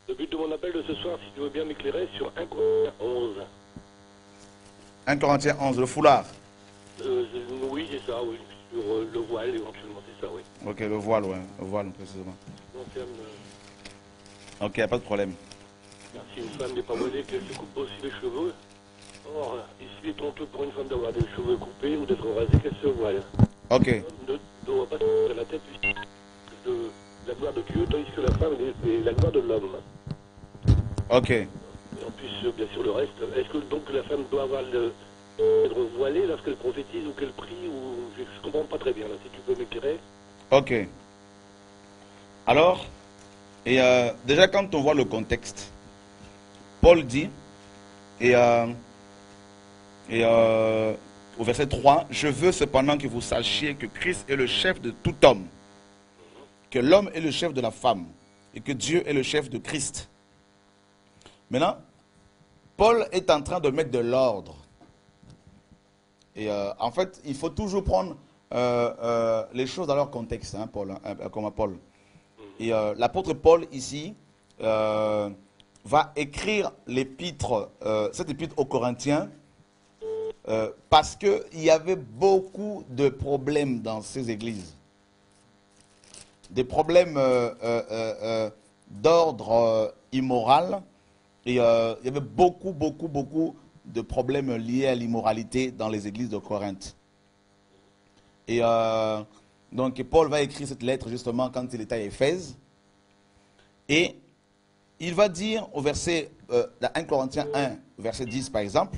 Le but de mon appel de ce soir, si tu veux bien m'éclairer, sur 1 Corinthiens 11. 1 Corinthiens 11, le foulard. Oui, c'est ça, oui. Sur le voile, éventuellement, c'est ça, oui. Ok, le voile, ouais. Le voile, précisément. Concerne, Ok, pas de problème. si une femme n'est pas voilée, qu'elle se coupe aussi les cheveux. Or, il est honteux pour une femme d'avoir des cheveux coupés ou d'être rasée qu'elle se voile. Ok. On ne doit pas se faire la tête de la gloire de Dieu, tandis que la femme est la gloire de l'homme. Ok. Et en plus, bien sûr, le reste, est-ce que donc la femme doit avoir être voilée lorsqu'elle prophétise ou qu'elle prie ou je ne comprends pas très bien, là, si tu peux m'éclairer. Ok. Alors, déjà quand on voit le contexte, Paul dit, au verset 3, « Je veux cependant que vous sachiez que Christ est le chef de tout homme, que l'homme est le chef de la femme, et que Dieu est le chef de Christ. » Maintenant, Paul est en train de mettre de l'ordre. Et en fait, il faut toujours prendre les choses dans leur contexte, hein, Paul, comme Paul. Et l'apôtre Paul, ici, va écrire l'épître, cette épître aux Corinthiens, parce qu'il y avait beaucoup de problèmes dans ces églises. Des problèmes d'ordre immoral. Et il y avait beaucoup de problèmes liés à l'immoralité dans les églises de Corinthe. Et donc Paul va écrire cette lettre justement quand il était à Éphèse. Et il va dire au verset, dans 1 Corinthiens 1, verset 10 par exemple,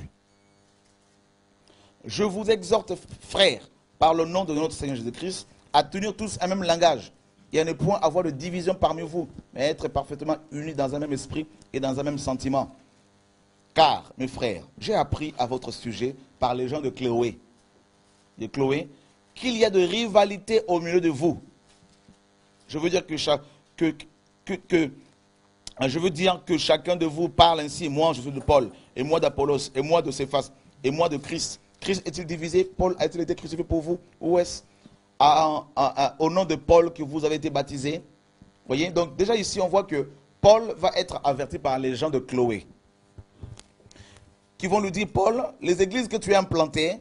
« Je vous exhorte, frères, par le nom de notre Seigneur Jésus-Christ, à tenir tous un même langage et à ne point avoir de division parmi vous, mais être parfaitement unis dans un même esprit et dans un même sentiment. Car, mes frères, j'ai appris à votre sujet par les gens de Chloé, qu'il y a de rivalité au milieu de vous. » Je veux dire que chacun de vous parle ainsi. Moi, je suis de Paul, et moi d'Apollos, et moi de Céphas, et moi de Christ. Christ est-il divisé? Paul a-t-il été crucifié pour vous? Où est-ce au nom de Paul que vous avez été baptisé? Voyez, donc déjà ici, on voit que Paul va être averti par les gens de Chloé, qui vont lui dire, Paul, les églises que tu as implantées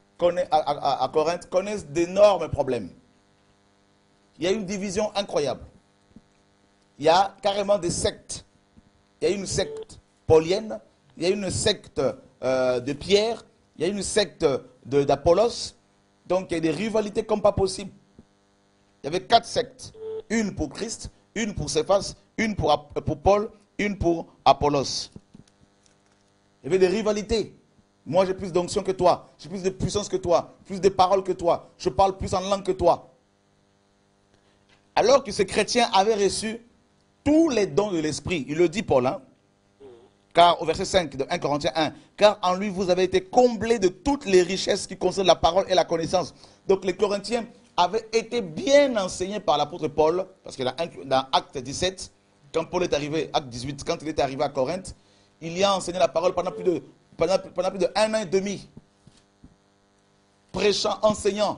à Corinthe connaissent d'énormes problèmes. Il y a une division incroyable. Il y a carrément des sectes. Il y a une secte paulienne, il y a une secte de Pierre, il y a une secte d'Apollos. Donc il y a des rivalités comme pas possible. Il y avait 4 sectes. Une pour Christ, une pour Céphas, une pour Paul, une pour Apollos. Il y avait des rivalités. Moi j'ai plus d'onction que toi, j'ai plus de puissance que toi, plus de paroles que toi, je parle plus en langue que toi. Alors que ces chrétiens avaient reçu tous les dons de l'esprit. Il le dit Paul, hein? Car au verset 5 de 1 Corinthiens 1, car en lui vous avez été comblés de toutes les richesses qui concernent la parole et la connaissance. Donc les Corinthiens avaient été bien enseignés par l'apôtre Paul, parce que dans Acte 17, quand Paul est arrivé, Acte 18, quand il est arrivé à Corinthe, il y a enseigné la parole pendant plus de 1 an et demi, prêchant, enseignant.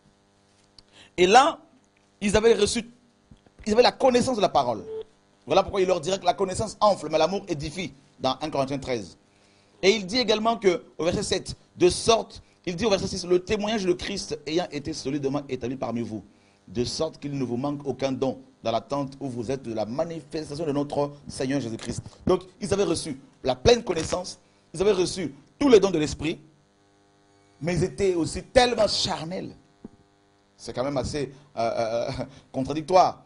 Et là, ils avaient la connaissance de la parole. Voilà pourquoi il leur dirait que la connaissance enfle, mais l'amour édifie, dans 1 Corinthiens 13. Et il dit également que, au verset 7, il dit au verset 6, le témoignage de Christ ayant été solidement établi parmi vous, de sorte qu'il ne vous manque aucun don dans l'attente où vous êtes de la manifestation de notre Seigneur Jésus-Christ. Donc, ils avaient reçu la pleine connaissance, ils avaient reçu tous les dons de l'esprit, mais ils étaient aussi tellement charnels. C'est quand même assez contradictoire.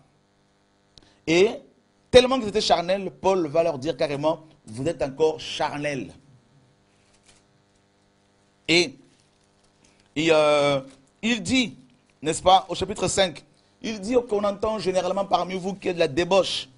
Et tellement qu'ils étaient charnels, Paul va leur dire carrément, vous êtes encore charnels. Et il dit, n'est-ce pas, au chapitre 5, il dit qu'on entend généralement parmi vous qu'il y a de la débauche.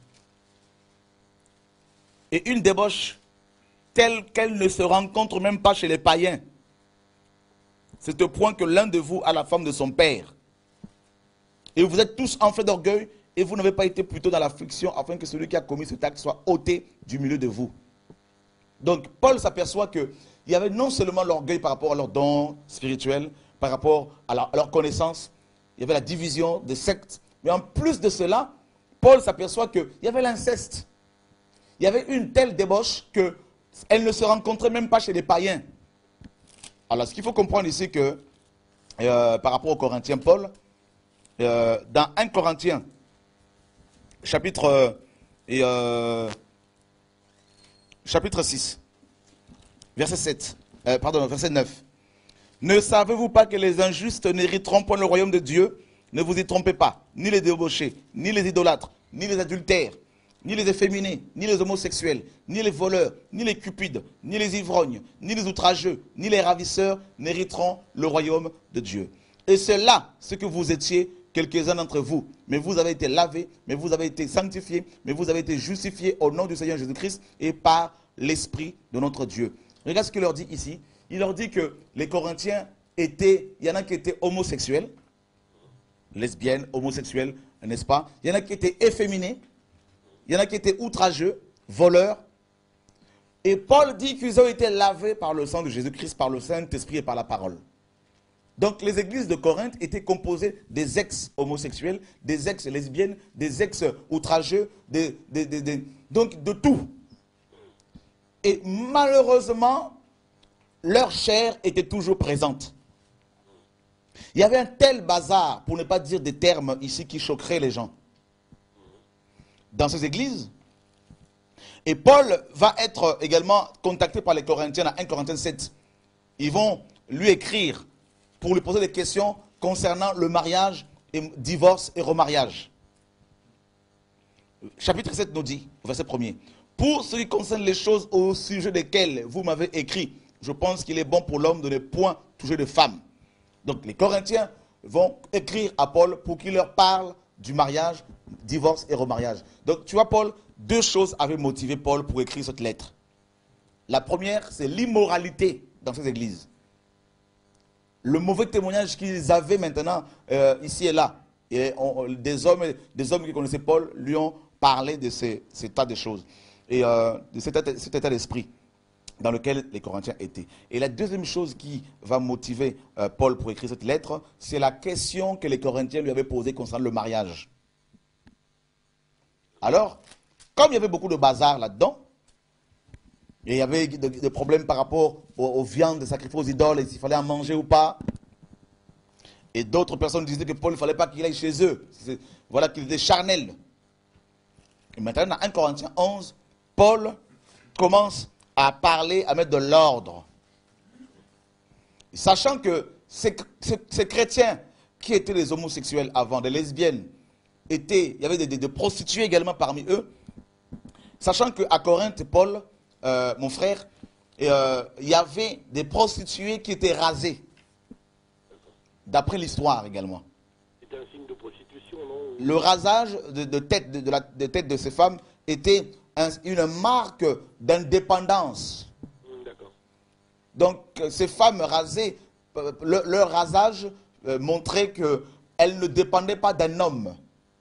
Et une débauche telle qu'elle ne se rencontre même pas chez les païens. C'est au point que l'un de vous a la femme de son père. Et vous êtes tous enflés d'orgueil et vous n'avez pas été plutôt dans l'affliction afin que celui qui a commis cet acte soit ôté du milieu de vous. Donc Paul s'aperçoit qu'il y avait non seulement l'orgueil par rapport à leurs dons spirituels, par rapport à leur connaissance, il y avait la division des sectes, mais en plus de cela, Paul s'aperçoit qu'il y avait l'inceste. il y avait une telle débauche qu'elle ne se rencontrait même pas chez les païens. Alors, ce qu'il faut comprendre ici, que par rapport aux Corinthiens, Paul, dans 1 Corinthiens, chapitre 6, verset 9. Ne savez-vous pas que les injustes n'hériteront point le royaume de Dieu? Ne vous y trompez pas, ni les débauchés, ni les idolâtres, ni les adultères, ni les efféminés, ni les homosexuels, ni les voleurs, ni les cupides, ni les ivrognes, ni les outrageux, ni les ravisseurs n'hériteront le royaume de Dieu. Et c'est là ce que vous étiez, quelques-uns d'entre vous. Mais vous avez été lavés, mais vous avez été sanctifiés, mais vous avez été justifiés au nom du Seigneur Jésus-Christ et par l'Esprit de notre Dieu. Regarde ce qu'il leur dit ici. Il leur dit que les Corinthiens il y en a qui étaient homosexuels, lesbiennes, homosexuels, n'est-ce pas? Il y en a qui étaient efféminés, il y en a qui étaient outrageux, voleurs. Et Paul dit qu'ils ont été lavés par le sang de Jésus-Christ, par le Saint-Esprit et par la parole. Donc les églises de Corinthe étaient composées des ex-homosexuels, des ex-lesbiennes, des ex-outrageux, donc de tout. Et malheureusement, leur chair était toujours présente. Il y avait un tel bazar, pour ne pas dire des termes ici qui choqueraient les gens, dans ces églises. Et Paul va être également contacté par les Corinthiens dans 1 Corinthiens 7. Ils vont lui écrire pour lui poser des questions concernant le mariage, et divorce et remariage. Chapitre 7 nous dit, verset 1er, « Pour ce qui concerne les choses au sujet desquelles vous m'avez écrit, je pense qu'il est bon pour l'homme de ne point toucher de femme. » Donc les Corinthiens vont écrire à Paul pour qu'il leur parle du mariage, divorce et remariage. Donc tu vois Paul, deux choses avaient motivé Paul pour écrire cette lettre. La première, c'est l'immoralité dans ces églises. Le mauvais témoignage qu'ils avaient maintenant ici et là. Et des hommes qui connaissaient Paul lui ont parlé de ces tas de choses. Et de cet état d'esprit dans lequel les Corinthiens étaient. Et la deuxième chose qui va motiver Paul pour écrire cette lettre, c'est la question que les Corinthiens lui avaient posée concernant le mariage. Alors, comme il y avait beaucoup de bazar là-dedans, et il y avait des problèmes par rapport aux viandes sacrifiées aux idoles, et s'il fallait en manger ou pas, et d'autres personnes disaient que Paul, il ne fallait pas qu'il aille chez eux. Voilà, qu'il était charnel. Et maintenant, dans 1 Corinthiens 11, Paul commence à parler, à mettre de l'ordre. Sachant que ces chrétiens qui étaient les homosexuels avant, des lesbiennes, il y avait des prostituées également parmi eux. Sachant qu'à Corinthe, Paul, mon frère, il y avait des prostituées qui étaient rasées. D'après l'histoire également. C'était un signe de prostitution, non? Le rasage de tête de ces femmes était une marque d'indépendance. D'accord. Donc ces femmes rasées, leur rasage montrait qu'elles ne dépendaient pas d'un homme.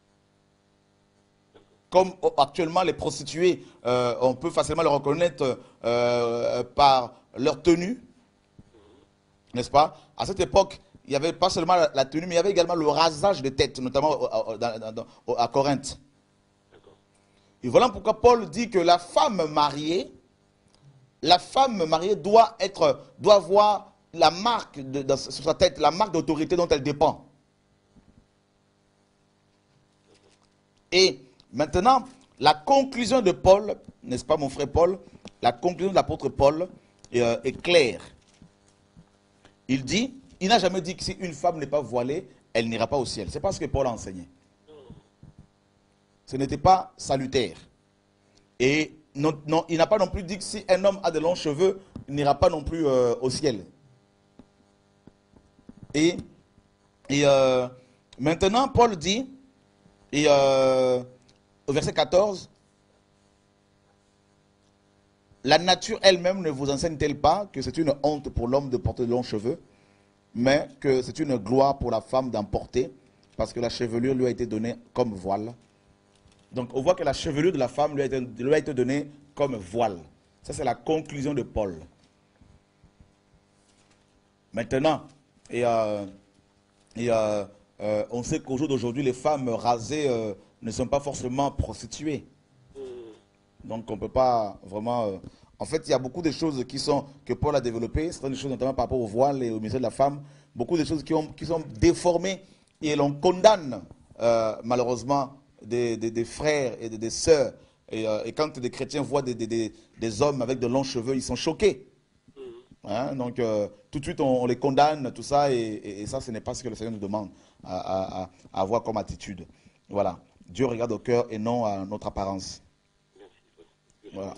Comme actuellement les prostituées, on peut facilement les reconnaître par leur tenue, n'est-ce pas? À cette époque, il n'y avait pas seulement la tenue, mais il y avait également le rasage de tête, notamment à Corinthe. Et voilà pourquoi Paul dit que la femme mariée doit avoir la marque sur sa tête, la marque d'autorité dont elle dépend. Et maintenant, la conclusion de Paul, n'est-ce pas mon frère Paul, la conclusion de l'apôtre Paul est claire. Il n'a jamais dit que si une femme n'est pas voilée, elle n'ira pas au ciel. C'est pas ce que Paul a enseigné. Ce n'était pas salutaire. Et non, il n'a pas non plus dit que si un homme a de longs cheveux, il n'ira pas non plus au ciel. Et maintenant, Paul dit, au verset 14, la nature elle-même ne vous enseigne-t-elle pas que c'est une honte pour l'homme de porter de longs cheveux, mais que c'est une gloire pour la femme d'en porter, parce que la chevelure lui a été donnée comme voile. Donc on voit que la chevelure de la femme lui a été donnée comme voile. Ça c'est la conclusion de Paul. Maintenant, on sait qu'au jour d'aujourd'hui, les femmes rasées ne sont pas forcément prostituées. Donc on ne peut pas vraiment... En fait, il y a beaucoup de choses que Paul a développées, certaines choses notamment par rapport au voile et au ministère de la femme, beaucoup de choses qui sont déformées et l'on condamne malheureusement des frères et des sœurs. Et quand des chrétiens voient des hommes avec de longs cheveux, ils sont choqués. Hein, donc tout de suite on les condamne, tout ça, et ça ce n'est pas ce que le Seigneur nous demande à avoir comme attitude. Voilà. Dieu regarde au cœur et non à notre apparence. Voilà.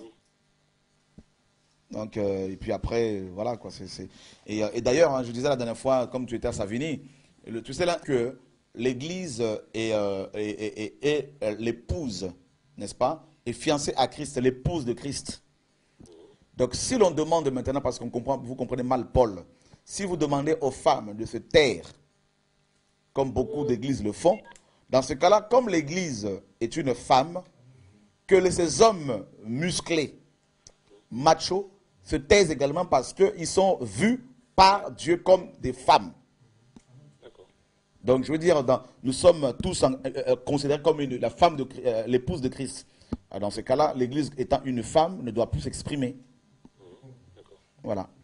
Donc, et puis après, voilà quoi. Et d'ailleurs, hein, je disais la dernière fois, comme tu étais à Savigny, tu sais là que l'Église est l'épouse, n'est-ce pas, est fiancée à Christ, l'épouse de Christ. Donc si l'on demande maintenant, parce qu'on comprend, vous comprenez mal Paul, si vous demandez aux femmes de se taire, comme beaucoup d'églises le font, dans ce cas-là, comme l'église est une femme, que ces hommes musclés, machos, se taisent également parce qu'ils sont vus par Dieu comme des femmes. Donc je veux dire, nous sommes tous considérés comme la femme l'épouse de Christ. Alors, dans ce cas-là, l'église étant une femme ne doit plus s'exprimer. Voilà.